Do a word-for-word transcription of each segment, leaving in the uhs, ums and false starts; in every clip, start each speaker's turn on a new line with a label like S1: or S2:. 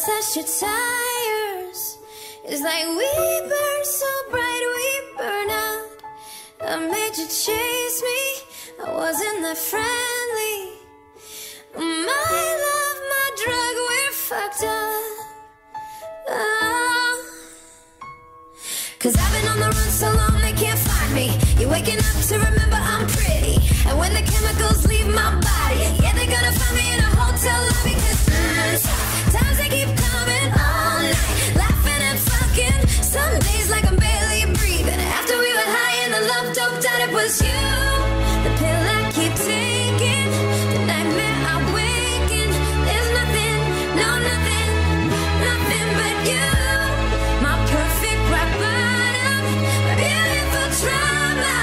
S1: slash your tires. It's like we burn so bright, we burn out. I made you chase me, I wasn't that friendly. My love, my drug, we're fucked up. Oh. Cause I've been on the run so long they can't find me. You're waking up to remember I'm pretty. And when the chemicals leave my body, yeah, they're gonna find me in a hotel lobby. Cause mm, times they keep coming all night, laughing and fucking. Some days like I'm barely breathing. After we were high and the love doped out, it was you. The pill I keep taking, the nightmare I wake in. There's nothing, no nothing, nothing but you. My perfect rock bottom, my beautiful trauma.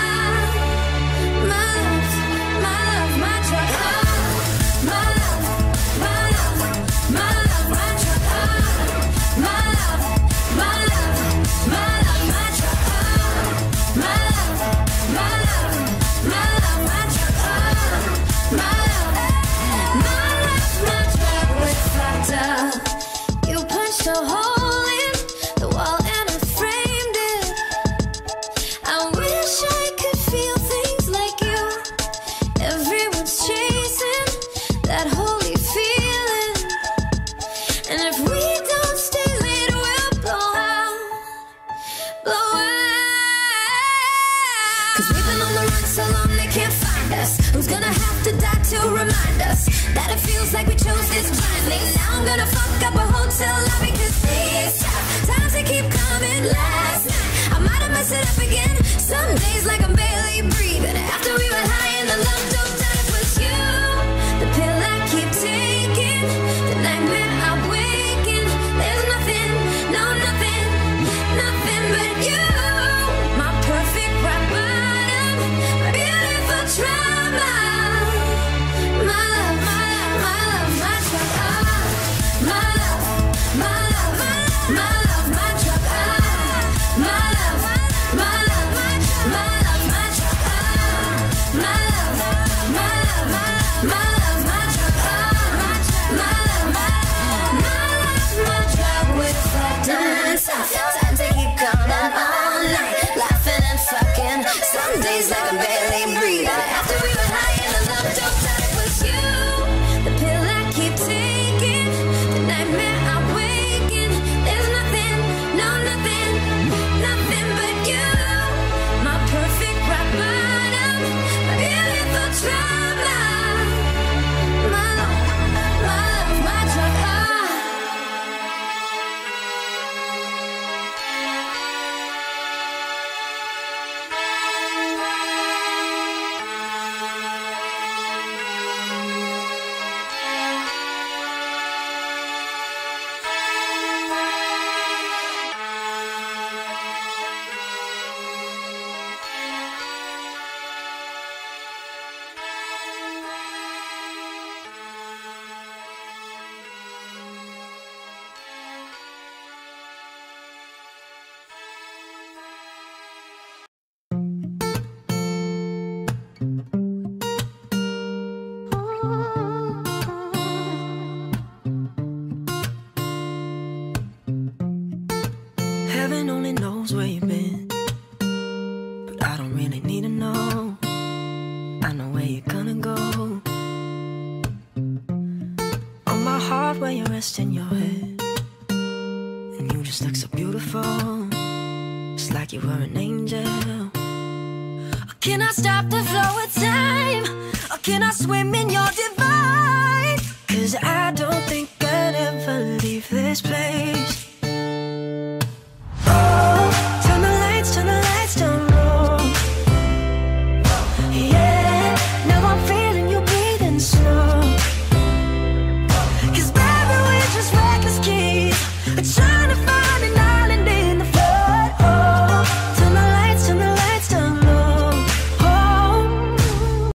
S1: My love, my love, my drug. Oh, my love, my love, my love, my drug. Oh, my love, my love, my love, my drug. Oh, my love, my love, my love, my drug. Oh, my love, my love, my drug. We're fucked up. You punched a hole in the wall and I framed it. I wish I could feel things like you. Everyone's chasing that holy feeling. And if we don't stay lit, we'll blow out, blow out. Cause we've been on the run so long they can't find us. Who's gonna have to die to remind us that it feels like we chose this blindly? Now I'm gonna fuck up a hotel lobby. Cause these times they keep coming. Last night I might have messed it up again. Some days like I'm barely breathing. After we were high and the love doped out, it was you. The pill I keep taking, the nightmare I wake in. There's nothing, no nothing, nothing but you. My perfect rock bottom, my beautiful trauma. My love, my love, my love, my drug. Oh, my love, my love, my love, my drug. Oh, my love, my love, my love, my drug. Oh, my love, my love, my love, my drug. Oh, my love, my love, my drug. We're fucked up. Times they keep coming all night, laughing and fucking. Some days like I'm barely breathing. After we were high and the love doped out, it was you. The pill I keep taking, the nightmare I wake in. There's nothing, no nothing, nothing but you. My perfect rock bottom, my beautiful trauma. My love, my love, my drug. Oh.
S2: Heaven only knows where you've been, but I don't really need to know. I know where you're gonna go. On my heart where you rest in your head, and you just look so beautiful. It's like you were an angel. Can I stop the flow of time, or can I swim in your divine?